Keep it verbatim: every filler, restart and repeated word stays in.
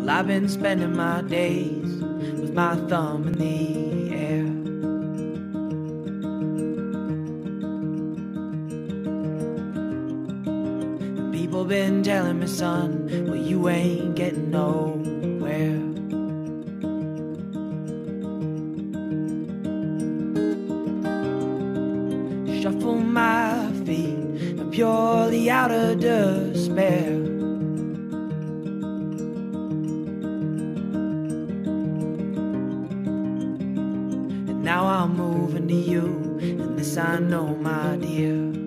Well, I've been spending my days with my thumb in the air. And people been telling me, son, well, you ain't getting nowhere. Shuffle my feet, I'm purely out of despair. Now I'm moving to you, and this I know, my dear.